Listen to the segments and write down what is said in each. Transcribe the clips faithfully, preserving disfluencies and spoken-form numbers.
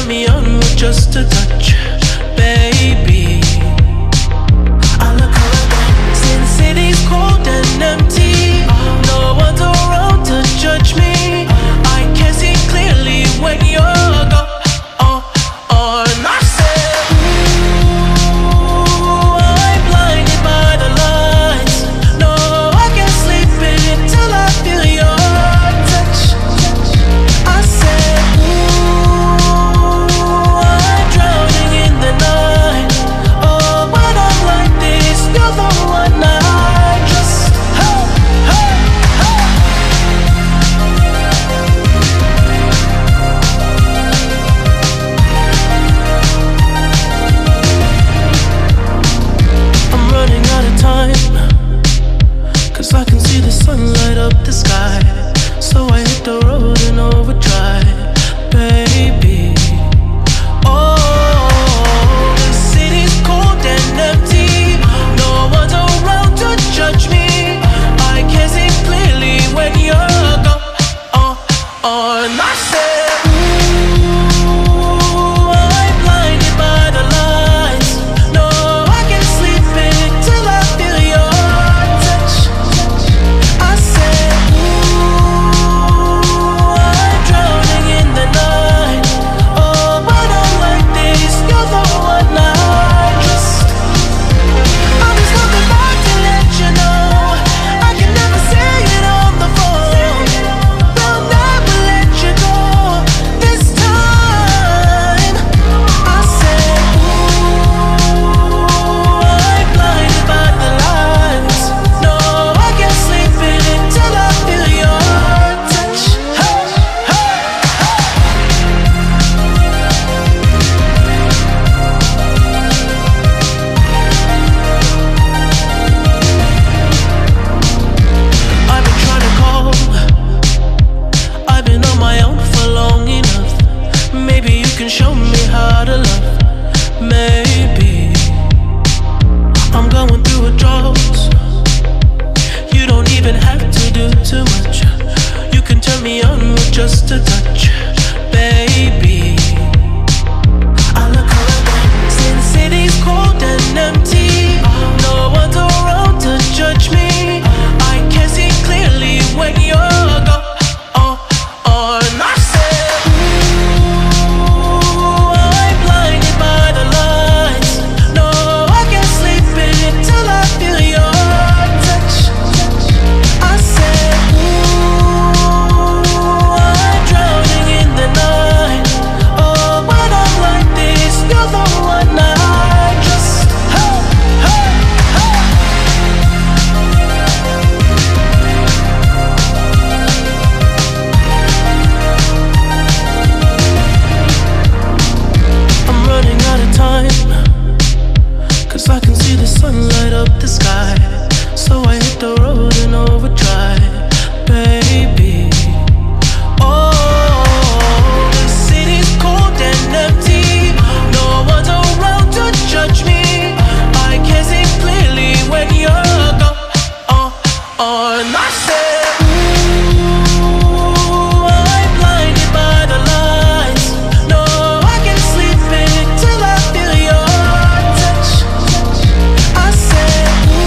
me on with just a touch, baby. I look around, since city's cold and empty, no one's around to judge me. I can see clearly when you're gone. Oh, oh, and I said, ooh, I'm blinded by the lights. No, I can't sleep until I feel your touch. I said, ooh, I'm drowning in the night. Oh, when I'm like this, you're the one I just, hey, hey, hey. I'm running out of time, 'cause I can see the sun light up the sky. So I hit the road in overdrive, baby. Oh, the city's cold and empty, no one's around to judge me. I can see clearly when you're gone. Oh, oh, and I said, ooh, I'm blinded by the lights. No, I can't sleep until I feel your touch. I said, ooh, I'm drowning in the night. Oh, when I'm like this, you're the one I just, I'm just coming back to let you know I can never say it on the phone. They'll never let you go this time. I said, ooh, I'm blinded by the lights. No, I can't sleep until I feel your touch. Hey, hey, I've been trying to call, I've been on my own for long enough. Maybe you can show me how to love. Maybe I'm going through a drought. You don't even have to do too much. You can turn me on with just a touch, baby. I look around, since city's cold and empty, no one's around to judge me. I can see clearly when you're gone. Oh, oh, and I said, ooh, I'm blinded by the lights. No, I can't sleep until I feel your touch. I said, ooh, I'm drowning in the night. Oh, when I'm like this, you're the one I just, hey, hey, hey. I'm running out of time, 'cause I can see the sun light up the sky. So I hit the road in overdrive, baby. Oh, the city's cold and empty, no one's around to judge me. I can see clearly when you're gone. Oh, oh, and I said, ooh, I'm blinded by the lights. No, I can't sleep until I feel your touch. I said, ooh,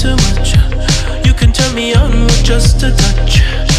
too much. You can turn me on with just a touch.